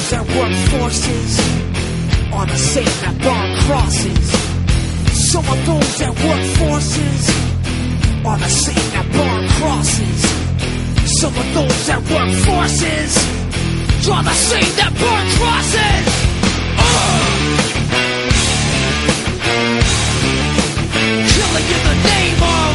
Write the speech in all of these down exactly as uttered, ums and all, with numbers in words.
those that work forces are the same that burn crosses. Some of those that work forces are the same that burn crosses. Some of those that work forces are the same that burn crosses. Uh! Killing in the name of,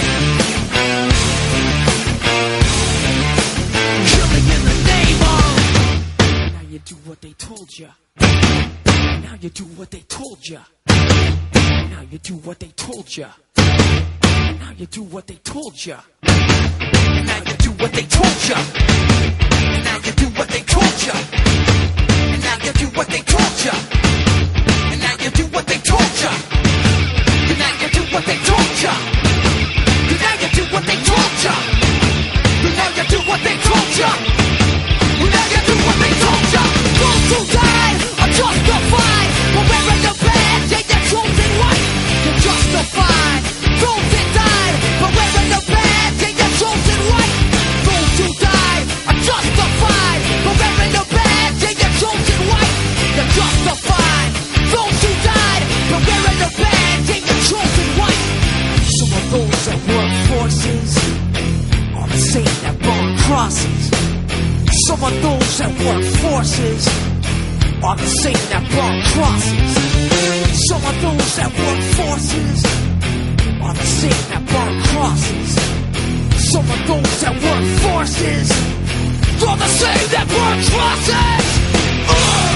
killing in the name of. Now you do what they told ya. Now you do what they told ya. Now you do what they told ya. Now you do what they told ya. Now you do what they told ya. Now you do what they told ya. And now you do what they told ya. And now you do what they told ya. And now you do what they told ya. And now you do what they told ya. And now you do what they told ya. And now you do what they told ya. Those who died are justified for wearing the badge and their chosen white. You're justified. Those that died for wearing the badge and their chosen white. Those who died are justified for wearing the badge and their chosen white. You're justified. Those who died for wearing the badge and their chosen white. Some of those that work forces are the same that burn crosses. Some of those that work forces are the same that burn crosses. Some of those that work forces are the same that burn crosses. Some of those that work forces are the same that burn crosses. Uh!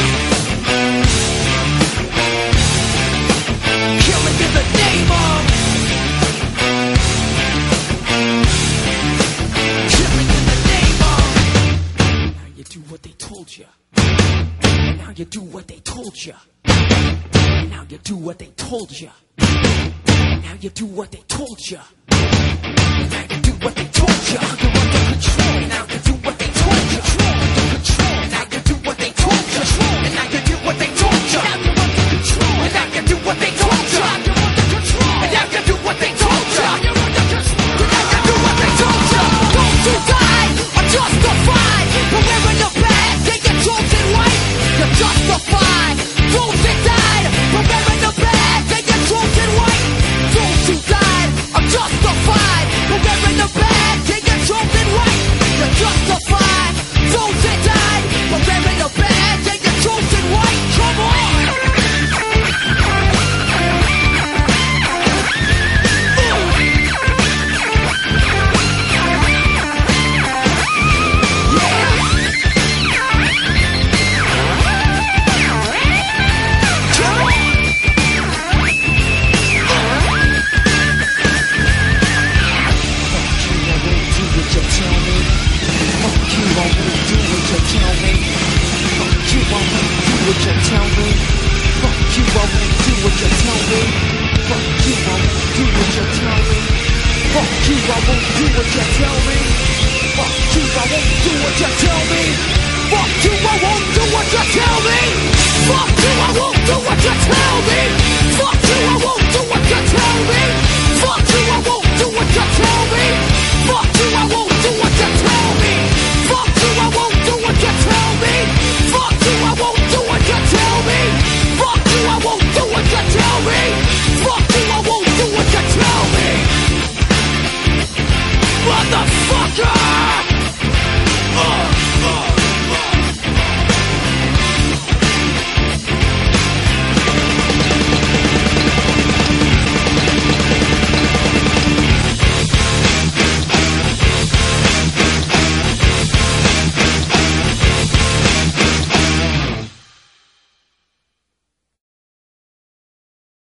Killing in the name of, killing in the name of. Now you do what they told ya. Now you do what they told ya. Now you do what they told ya. Now you do what they told ya. Now you do what they told ya. You're under control. Now you do what they told ya. Under control. Now you do what they told ya. And now you do what they told ya. Now you're under control. And now you do what they told ya. You're under control. And now you do what they told ya. You're under control. And now you do what they told ya. Those who died are justified for wearing the badge and your chosen white. You're justified. Those that died for wearing the badge and your chosen white. Those who died are justified for wearing the badge and your chosen white. You're justified. Those that died for wearing the badge and your chosen white. Come on! What you tell me? Fuck you, I won't do what you tell me. Fuck you, I won't do what you tell me. Fuck you, I won't do what you tell me. Fuck you, I won't do what you tell me. Fuck you, I won't do what you tell me. Fuck you, I won't do what you tell me.